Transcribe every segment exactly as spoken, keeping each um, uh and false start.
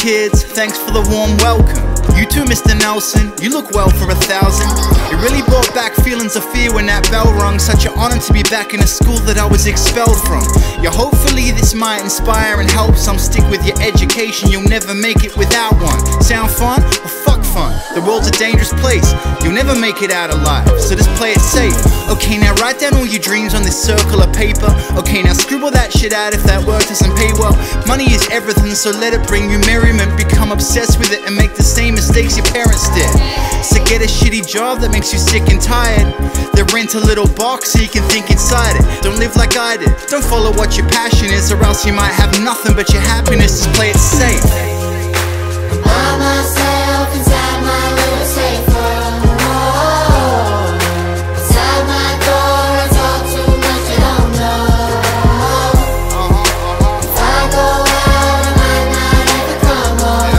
kids, thanks for the warm welcome. You too, Mister Nelson, you look well for a thousand. It really brought back feelings of fear when that bell rung. Such an honor to be back in a school that I was expelled from. Yeah, hopefully this might inspire and help some. Stick with your education, you'll never make it without one. Sound fun? Well, fuck fun. The world's a dangerous place, you'll never make it out alive, so just play it safe. Okay, now write down all your dreams on this circle of paper. Okay, now scribble that shit out if that work doesn't pay well. Money is everything, so let it bring you merriment. Become obsessed with it and make the same mistakes your parents did. So get a shitty job that makes you sick and tired. Then rent a little box so you can think inside it. Don't live like I did, don't follow what your passion is, or else you might have nothing but your happiness. Just play it safe. By myself inside my little safe world. Inside my door I talk too much I don't know. If I go out I might not ever come home.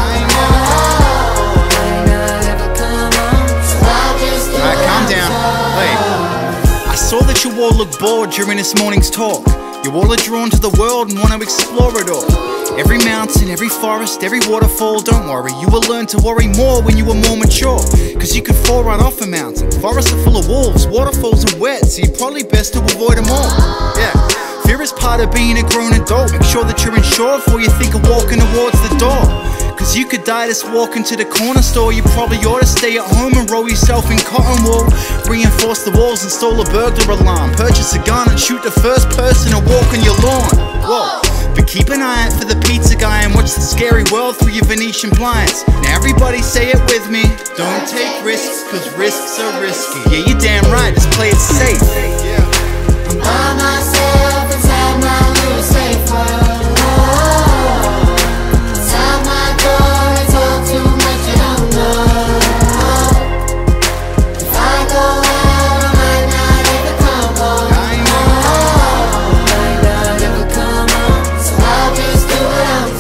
Might not ever come home. So I'll just do Alright, what calm I'm down. told. Wait. I saw that you all looked bored during this morning's talk. You all are drawn to the world and want to explore it all. Every mountain, every forest, every waterfall, don't worry, you will learn to worry more when you are more mature. Cause you could fall right off a mountain. Forests are full of wolves, waterfalls are wet, so you're probably best to avoid them all. Yeah, fear is part of being a grown adult. Make sure that you're insured before you think of walking towards the door. Cause you could die just walking to the corner store. You probably ought to stay at home and roll yourself in cotton wool. Reinforce the walls, install a burglar alarm. Purchase a gun and shoot the first person to walk on your lawn. Whoa. But keep an eye out for the pizza guy and watch the scary world through your Venetian blinds. Now everybody say it with me. Don't take risks, cause risks are risky. Yeah, you're damn right, just play it safe. I'm by myself inside my little safe world. Inside my door I talk too much I don't know. If I go out I might not ever come home. Might not ever come home. So I'll just do what I'm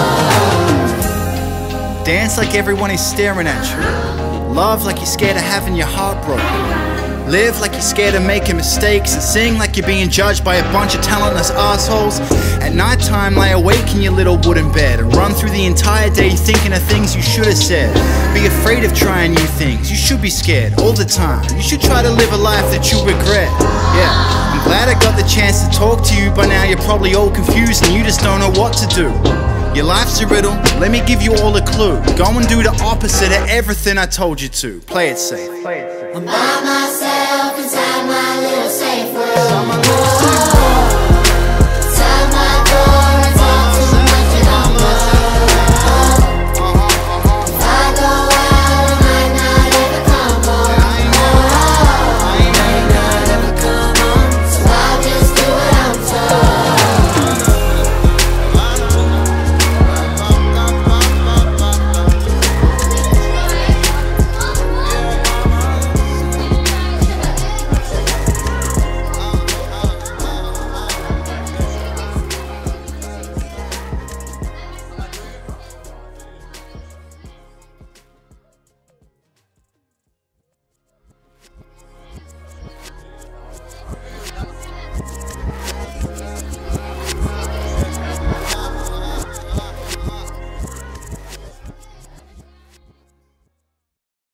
told. Dance like everyone is staring at you. Love like you're scared of having your heart broken. Live like you're scared of making mistakes, and sing like you're being judged by a bunch of talentless assholes. At night time, lie awake in your little wooden bed and run through the entire day thinking of things you should have said. Be afraid of trying new things, you should be scared all the time. You should try to live a life that you regret. Yeah, I'm glad I got the chance to talk to you. By now you're probably all confused and you just don't know what to do. Your life's a riddle, let me give you all a clue. Go and do the opposite of everything I told you to. Play it safe. I'm by myself.